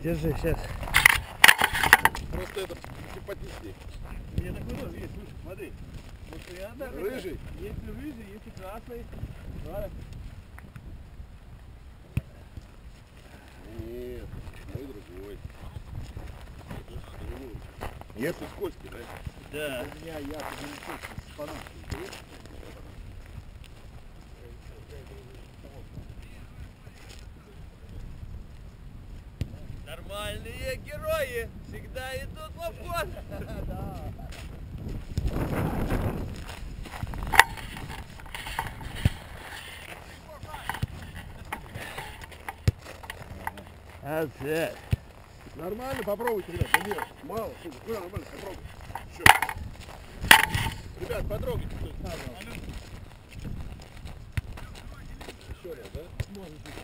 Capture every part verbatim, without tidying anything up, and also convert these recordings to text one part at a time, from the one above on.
Держи, сейчас. Просто это симпатичнее. Я такой тоже есть, слушай, смотри. Вот я, да, рыжий? Если рыжий, если красный. Ладно. Нет, мой другой. Нет, ты скользкий, да? Да. У меня я с фанатом. Нормальные герои всегда идут в обход. That's it. Нормально, попробуйте, ребят. Да нет, мало. Слушай, ну, нормально, попробуй. Еще. Ребят, потрогайте. Еще раз, да? Может быть.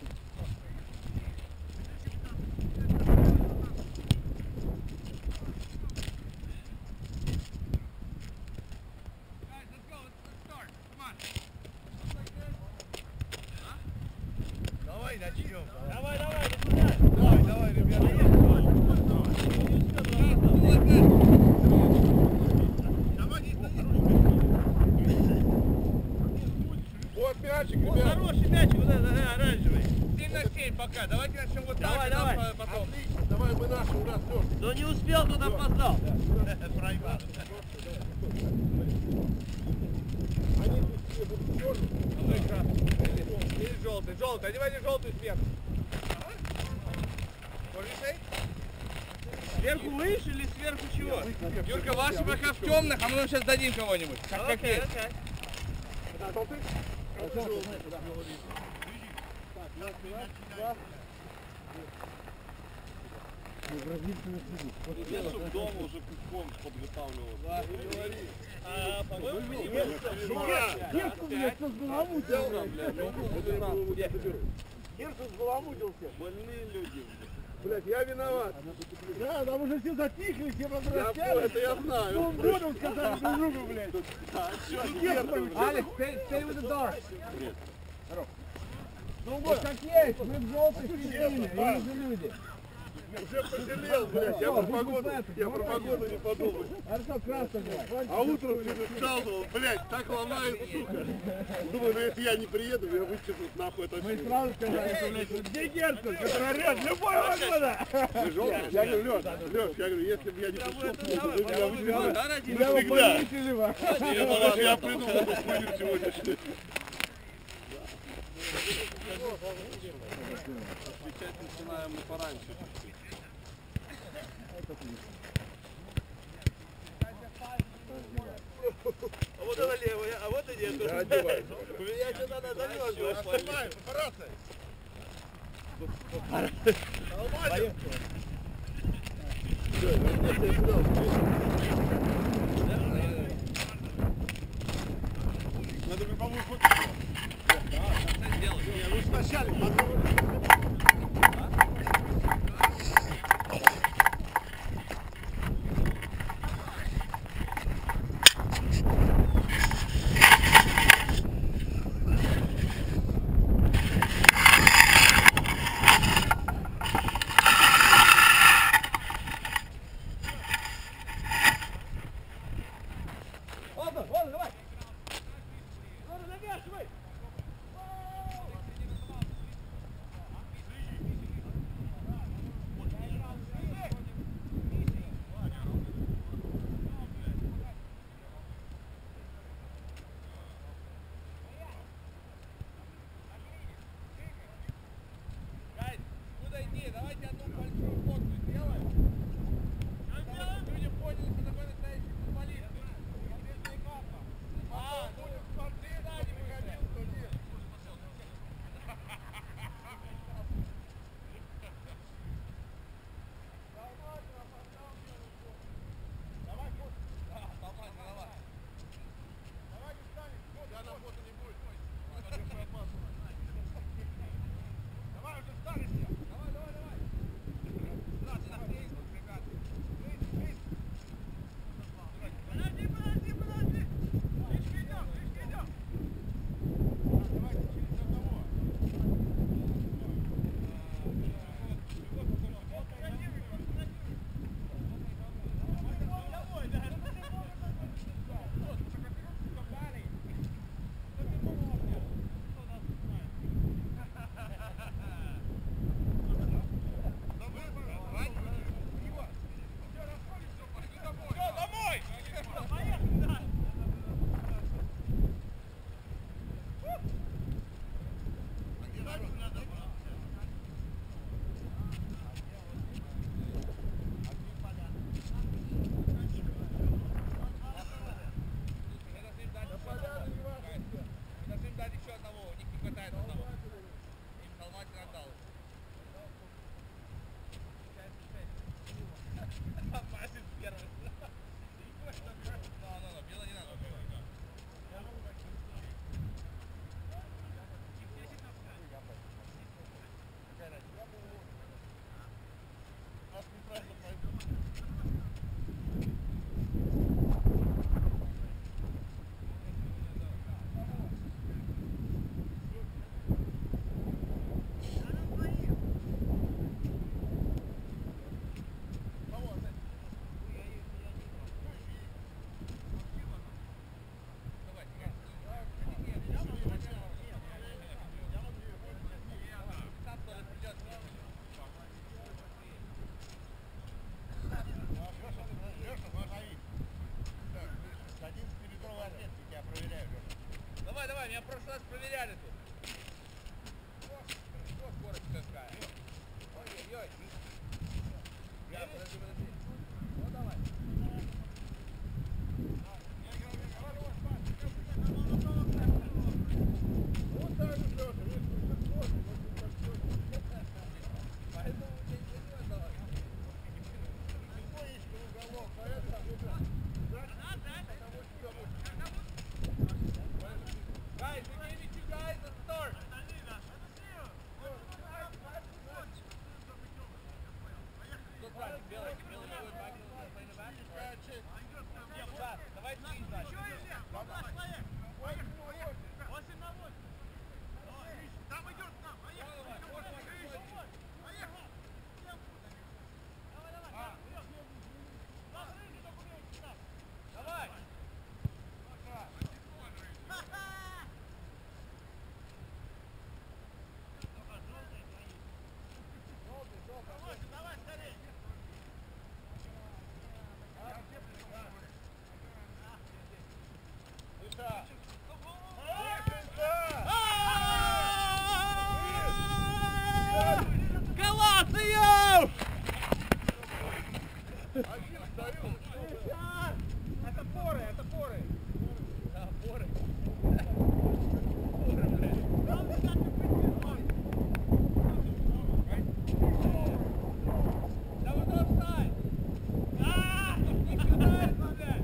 Давай начнем. Давай, давай, Давай, давай, ребята. Вот мячик, Вот ребят. хороший мячик, вот этот оранжевый. семь на семь пока. Давайте начнем вот так. Давай, давай. Потом. Отлично, давай мы наши, у нас все. Кто не успел, тот опоздал. Проебал. Они тут все будут черные. Или желтый, желтый. Одевайте желтую сверху. Сверху выше или сверху чего? Юрка, ваши пока в темных, а мы вам сейчас дадим кого-нибудь. Как как есть. Да, желтый? Я чтоб дома уже куском подготавливал. А, по-моему, Герцог взбаламутился. больные люди. Блять, я виноват. Да, там уже все затихли, все Я понял, возвращались. это я знаю. Новым годом сказали друг другу, блядь. Алекс, stay, stay with the dark. Ну вот, как есть, мы в желтой сидели, и же люди. Уже пожалел, блядь, я про погоду, я про погоду не подумал. Хорошо, красно было. А утром встал, думал, блядь, так ломает, сука. Думаю, ну если я не приеду, меня вычеркнут нахуй это Мы все. сразу сказали, что, блядь, вот где Герцог, который орёт любой погода. Ты желтый? Я говорю, Лёш, Лёш, я говорю, если бы я не пришел, то вы меня вычеркнули. Да, ради Тебя Всегда. повесили бы. Я думал, я придумал эту хуйню сегодняшнюю. Отвечать начинаем мы пораньше. А вот она левая, а вот и нет. Да, одевай. У меня еще надо замерзнуть. Отступаем, папарацци. Нормально? Надо бы помочь вот это. Не, ну вначале потом. Ладно, ладно, давай. Ладно, навязывай. Гайд, куда идти? Давайте одну большую фотку сделаем. Чтобы люди поняли, что такое настоящий футболист. А, будем в спорте, да, не выходил. переживай, меня в прошлый раз проверяли тут. Что скорость какая? Ой-ой-ой. Я, подожди, подожди. Ну давай. Вот так же, Леша, видишь, высоко, Поэтому я не понимаю, давай. тихонечко в уголок, поэтому, ребят, Guys, we gave it you guys a start. Good run, Billy. Billy, you and Michael are playing the back. Да, давай ты дальше. Давай. Галатиев! Это поры, это поры. Да, поры. Поры, блядь. Да вот офсайд. А, не кидается, блядь.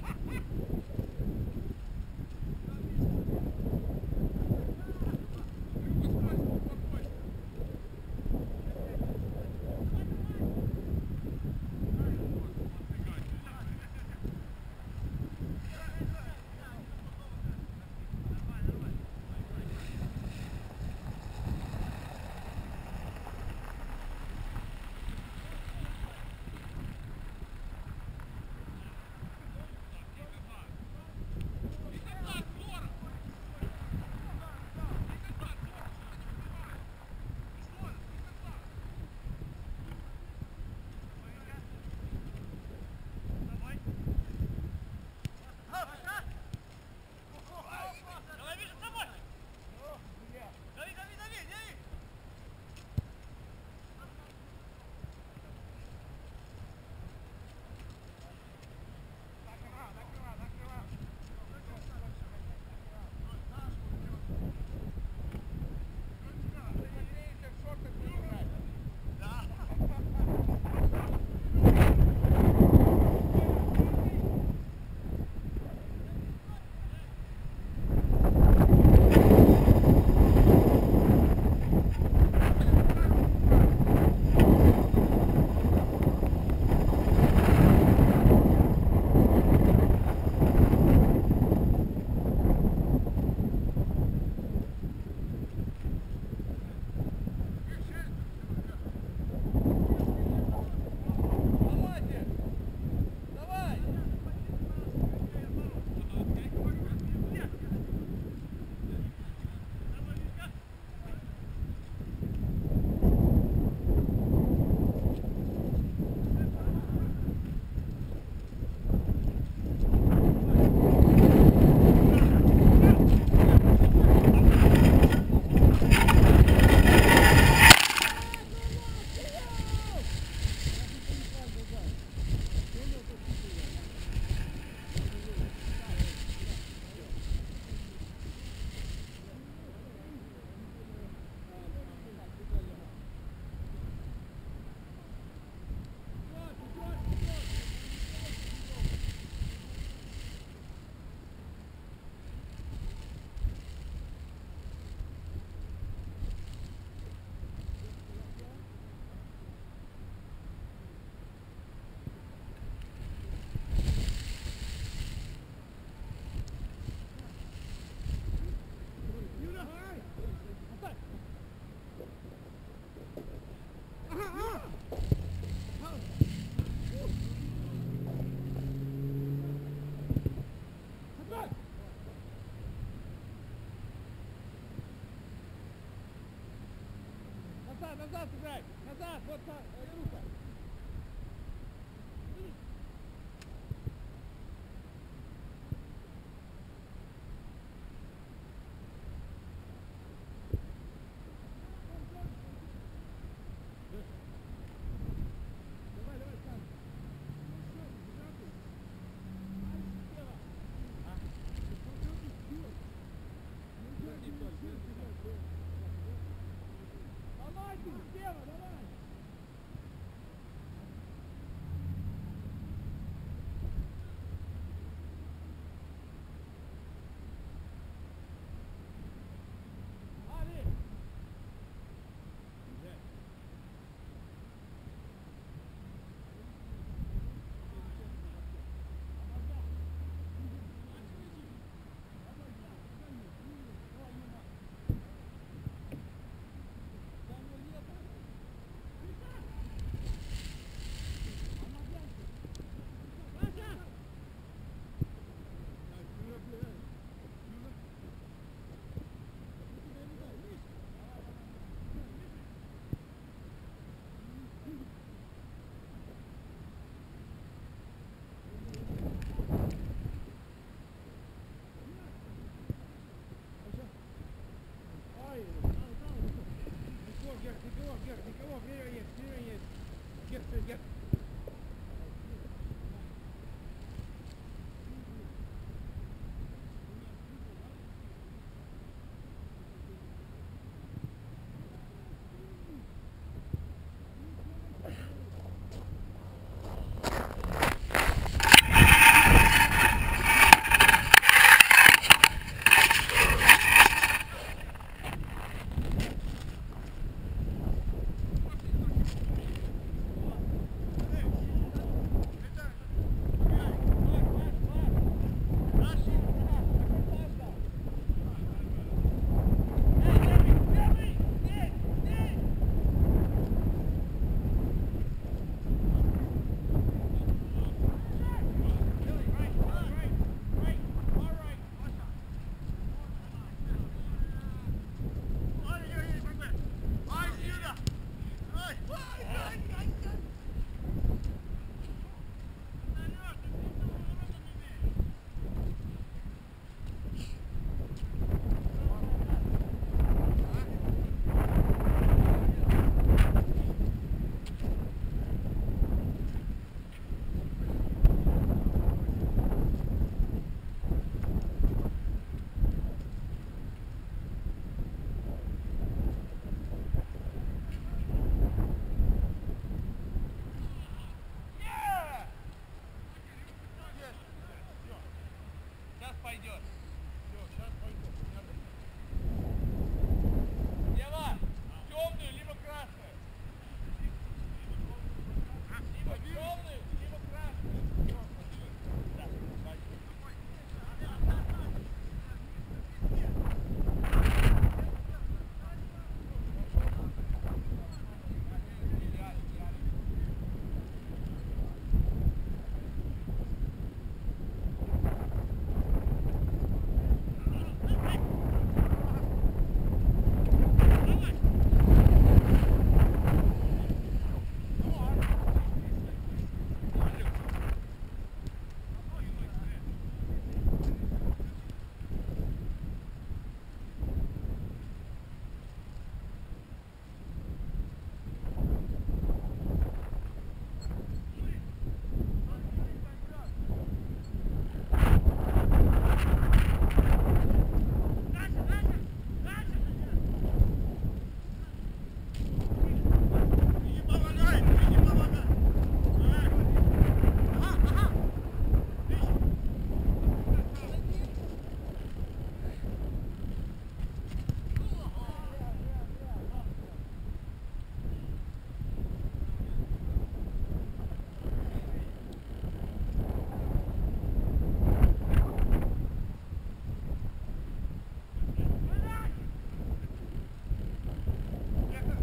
назад играй! Назад! Вот так! Рука!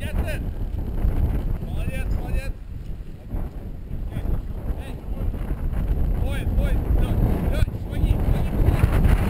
Место! Молодец, молодец! Эй! Ой, ой, Лёнь, Лёнь, шмаги, шмаги, шмаги!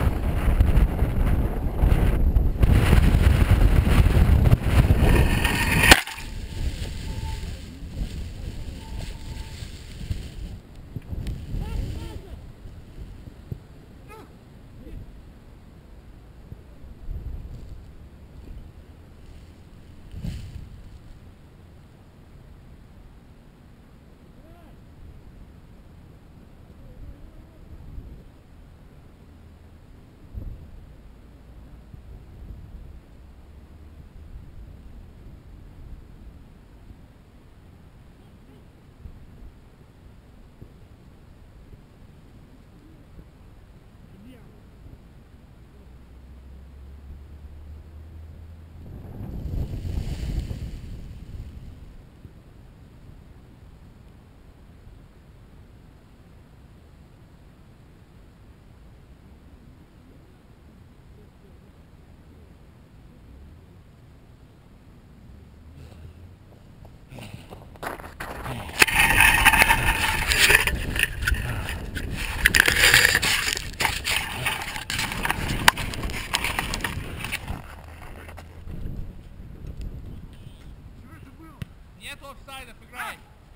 Нет офсайдов, играй!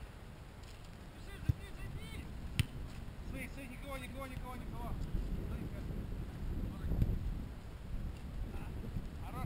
Стой, стой, никого, никого, никого, никого. Хорош.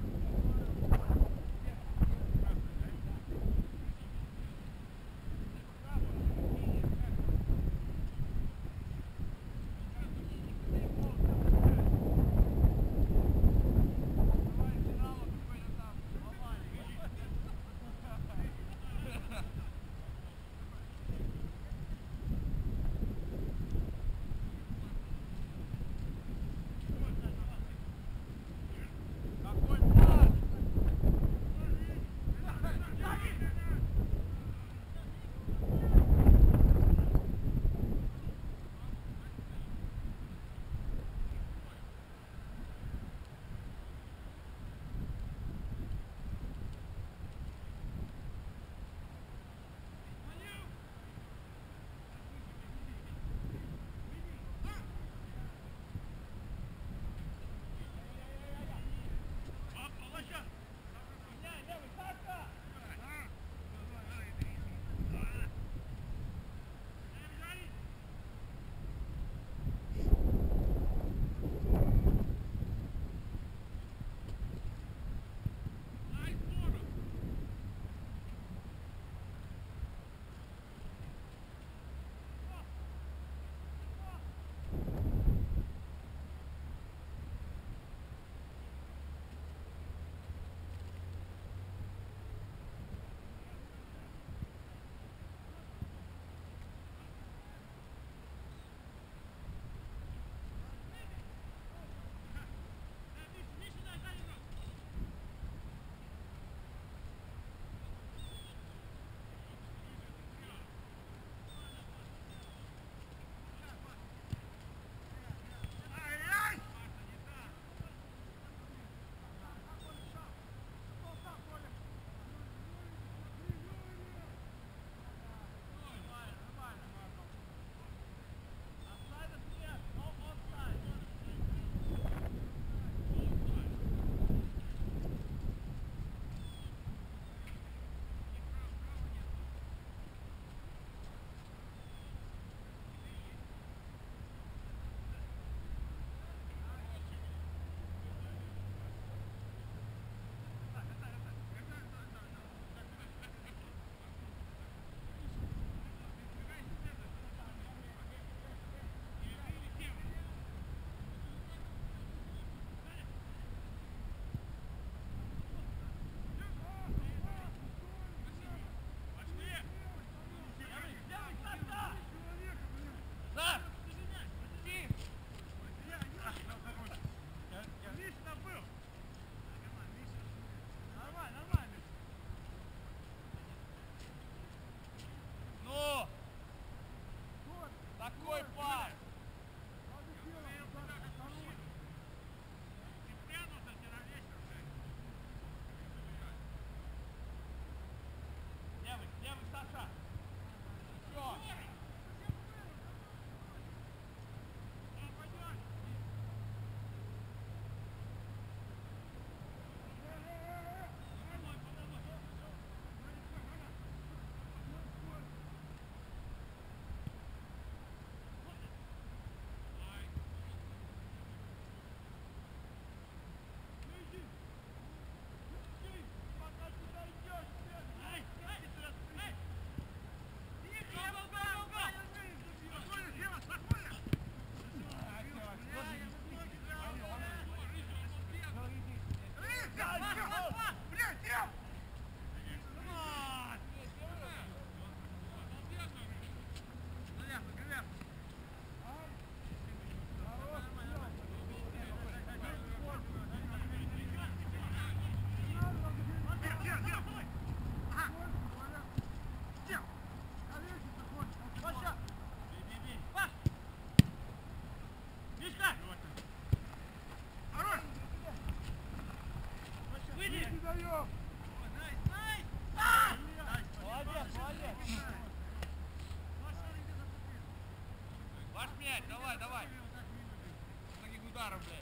Ваш мяч, давай, давай. С таких ударов, блядь.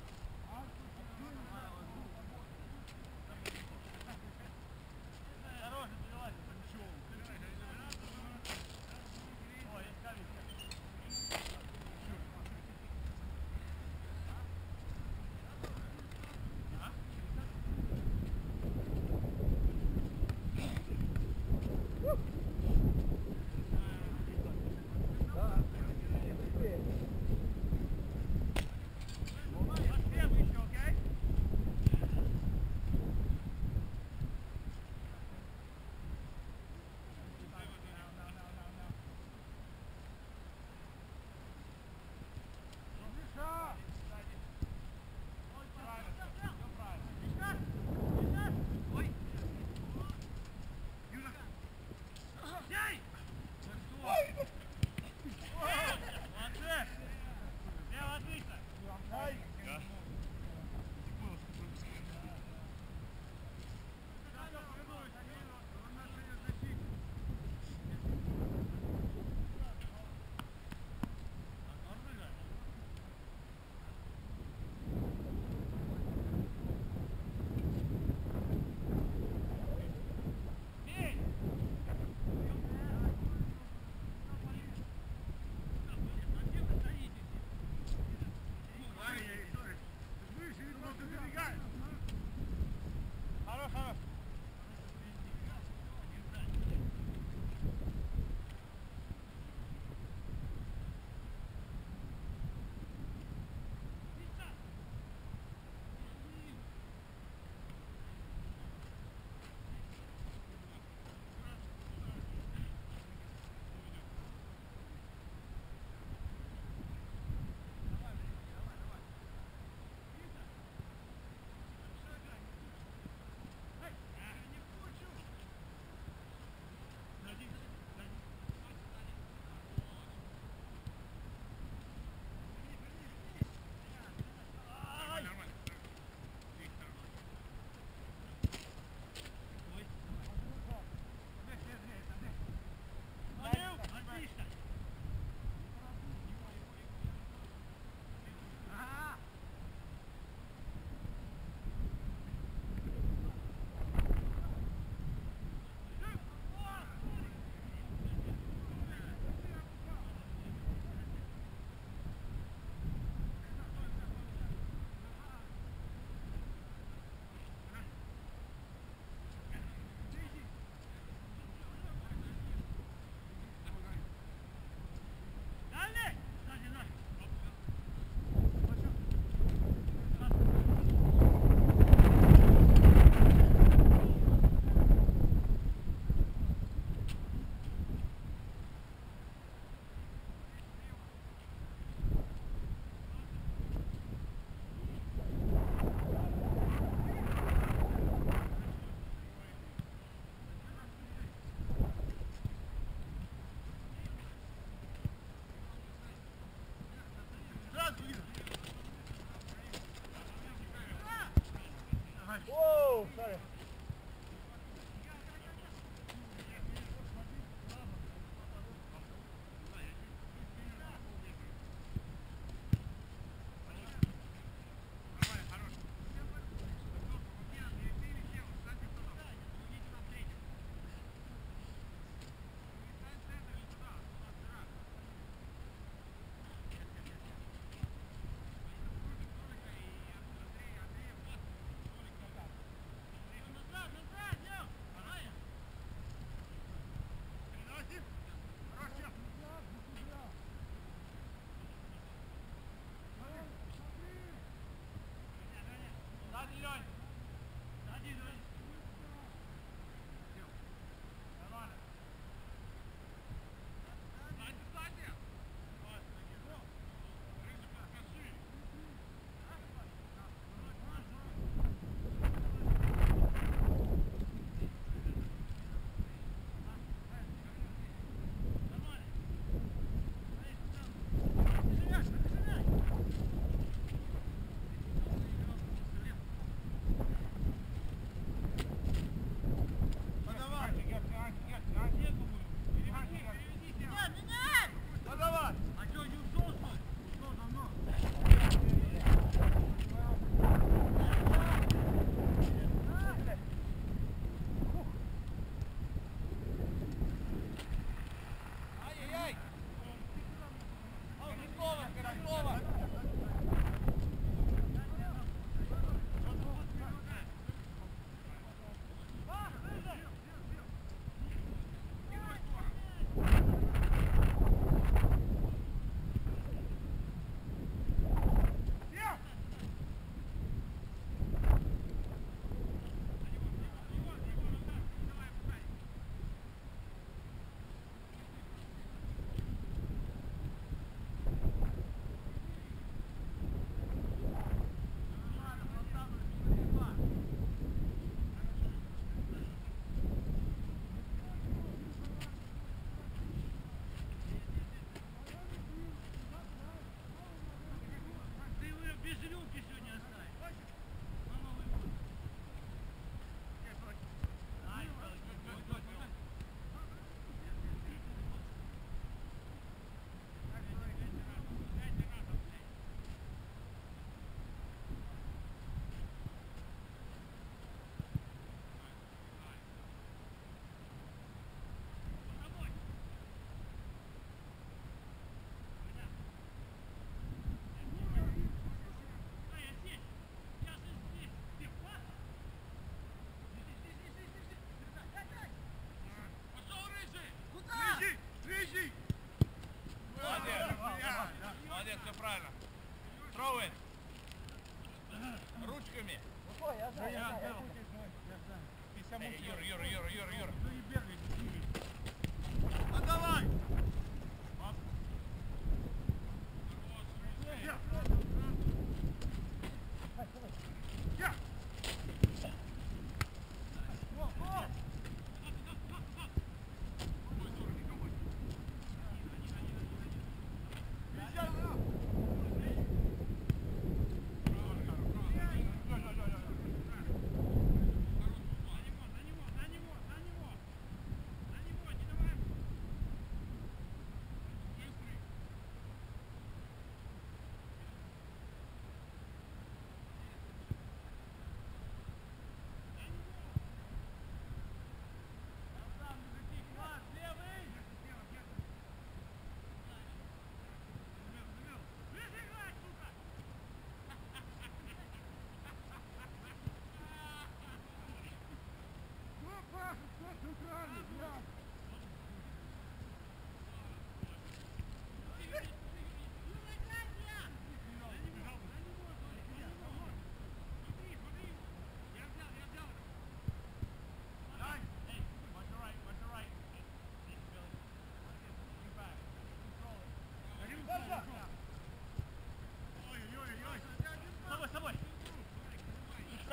Whoa, sorry.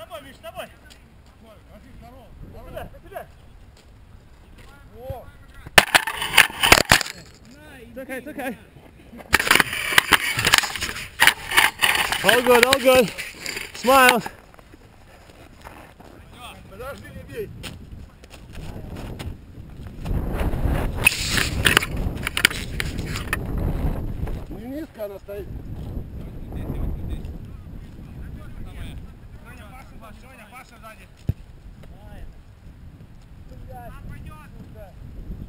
тобой, Миш, с тобой. Сюда, сюда. Во. It's okay, it's okay. All good, all good. Smile. Подожди, не бей. Не низко она стоит. Соня, Паша, Соня, Паша сзади.